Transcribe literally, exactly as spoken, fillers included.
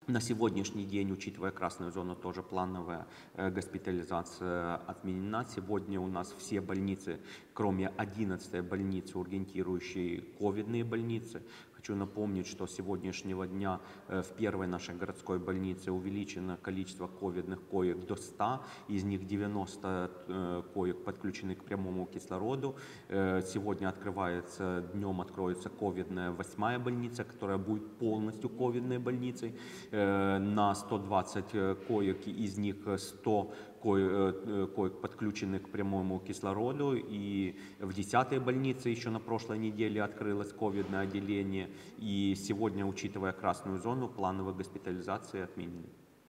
На сегодняшний день, учитывая красную зону, тоже плановая э, госпитализация отменена. Сегодня у нас все больницы, кроме одиннадцатой больницы, ургентирующей ковидные больницы. Хочу напомнить, что с сегодняшнего дня э, в первой нашей городской больнице увеличено количество ковидных коек до ста, из них девяносто э, коек подключены к прямому кислороду. Э, сегодня открывается, днем откроется ковидная восьмая больница, которая будет полностью ковидной больницей. На сто двадцать коек, из них сто коек подключены к прямому кислороду. И в десятой больнице еще на прошлой неделе открылось ковидное отделение. И сегодня, учитывая красную зону, плановые госпитализации отменены.